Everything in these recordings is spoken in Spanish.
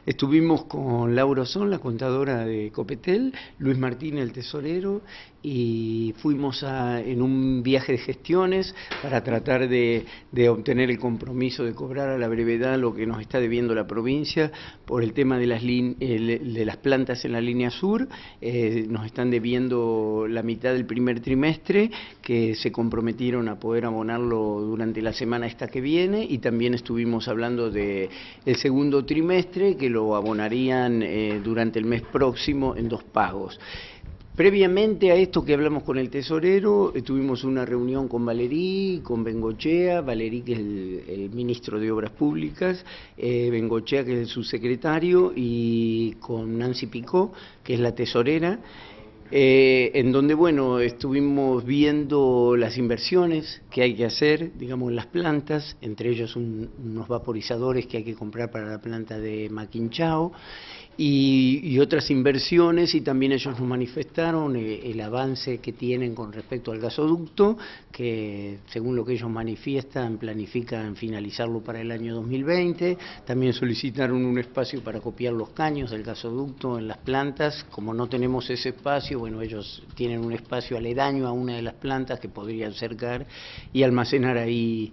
Estuvimos con Laura Ozón, la contadora de Copetel, Luis Martín, el tesorero, y fuimos en un viaje de gestiones para tratar de obtener el compromiso de cobrar a la brevedad lo que nos está debiendo la provincia por el tema de las plantas en la línea sur. Nos están debiendo la mitad del primer trimestre, que se comprometieron a poder abonarlo durante la semana esta que viene, y también estuvimos hablando del segundo trimestre, que lo abonarían durante el mes próximo en 2 pagos. Previamente a esto que hablamos con el tesorero, tuvimos una reunión con Valerí, con Bengochea, Valerí que es el ministro de Obras Públicas, Bengochea que es el subsecretario, y con Nancy Picó, que es la tesorera, en donde, bueno, estuvimos viendo las inversiones que hay que hacer, digamos, en las plantas, entre ellos unos vaporizadores que hay que comprar para la planta de Maquinchao, y otras inversiones, y también ellos nos manifestaron el avance que tienen con respecto al gasoducto, que según lo que ellos manifiestan, planifican finalizarlo para el año 2020, también solicitaron un espacio para copiar los caños del gasoducto en las plantas. Como no tenemos ese espacio, bueno, ellos tienen un espacio aledaño a una de las plantas que podrían cercar y almacenar ahí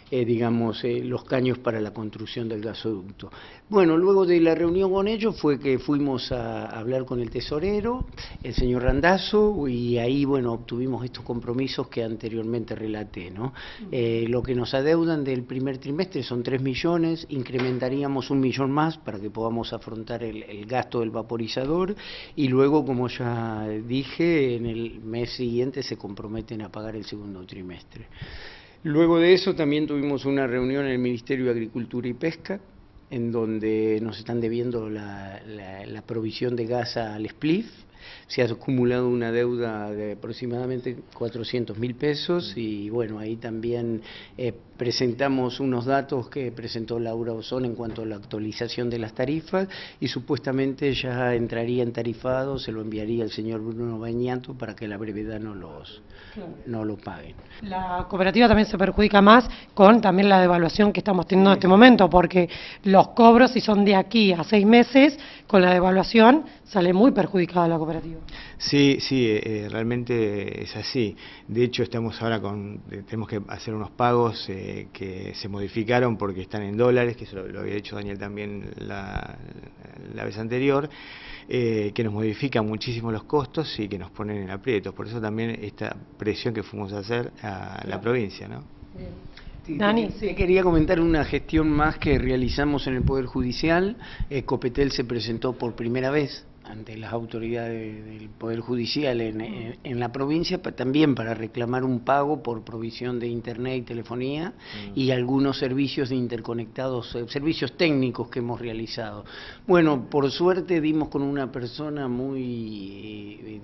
los caños para la construcción del gasoducto. Bueno, luego de la reunión con ellos fue que fuimos a hablar con el tesorero, el señor Randazzo, y ahí, bueno, obtuvimos estos compromisos que anteriormente relaté, ¿no? Lo que nos adeudan del primer trimestre son 3 millones, incrementaríamos 1 millón más para que podamos afrontar el gasto del vaporizador, y luego, como ya dije, en el mes siguiente se comprometen a pagar el segundo trimestre. Luego de eso también tuvimos una reunión en el Ministerio de Agricultura y Pesca, en donde nos están debiendo la provisión de gas al SPLIF. Se ha acumulado una deuda de aproximadamente 400.000 pesos, y bueno, ahí también presentamos unos datos que presentó Laura Ozón en cuanto a la actualización de las tarifas, y supuestamente ya entraría en tarifado, se lo enviaría el señor Bruno Bañato para que a la brevedad no lo paguen. La cooperativa también se perjudica más con también la devaluación que estamos teniendo en este momento, porque los cobros, si son de aquí a 6 meses, con la devaluación sale muy perjudicada la cooperativa. Sí, realmente es así. De hecho, estamos ahora tenemos que hacer unos pagos que se modificaron porque están en dólares, que eso lo había hecho Daniel también la vez anterior, que nos modifican muchísimo los costos y que nos ponen en aprietos. Por eso también esta presión que fuimos a hacer a la provincia, ¿no? Dani, sí, quería comentar una gestión más que realizamos en el Poder Judicial. Copetel se presentó por primera vez ante las autoridades del Poder Judicial en la provincia, también para reclamar un pago por provisión de internet y telefonía y algunos servicios de interconectados, servicios técnicos que hemos realizado. Bueno, por suerte dimos con una persona muy,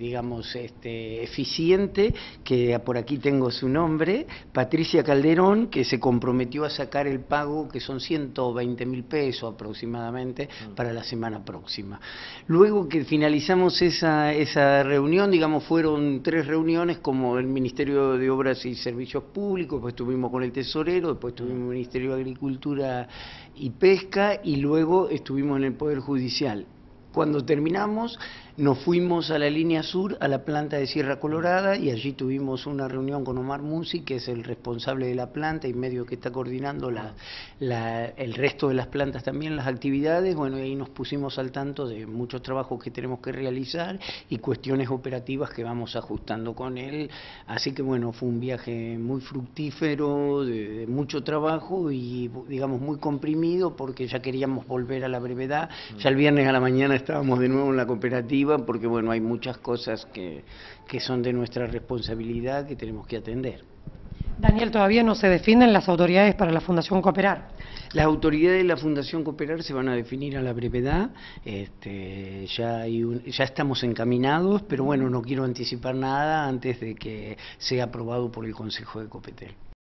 eficiente, que por aquí tengo su nombre, Patricia Calderón, que se comprometió a sacar el pago, que son 120.000 pesos aproximadamente, para la semana próxima. Luego que finalizamos esa reunión, fueron 3 reuniones, como el Ministerio de Obras y Servicios Públicos, después estuvimos con el tesorero, después estuvimos en el Ministerio de Agricultura y Pesca, y luego estuvimos en el Poder Judicial. Cuando terminamos, nos fuimos a la línea sur, a la planta de Sierra Colorada, y allí tuvimos una reunión con Omar Musi, que es el responsable de la planta y medio que está coordinando el resto de las plantas también, las actividades. Bueno, y ahí nos pusimos al tanto de muchos trabajos que tenemos que realizar y cuestiones operativas que vamos ajustando con él. Así que bueno, fue un viaje muy fructífero, de mucho trabajo y muy comprimido, porque ya queríamos volver a la brevedad. Ya el viernes a la mañana estábamos de nuevo en la cooperativa, porque bueno, hay muchas cosas que son de nuestra responsabilidad que tenemos que atender. Daniel, ¿todavía no se definen las autoridades para la Fundación Cooperar? Las autoridades de la Fundación Cooperar se van a definir a la brevedad, ya estamos encaminados, pero bueno, no quiero anticipar nada antes de que sea aprobado por el Consejo de Copetel.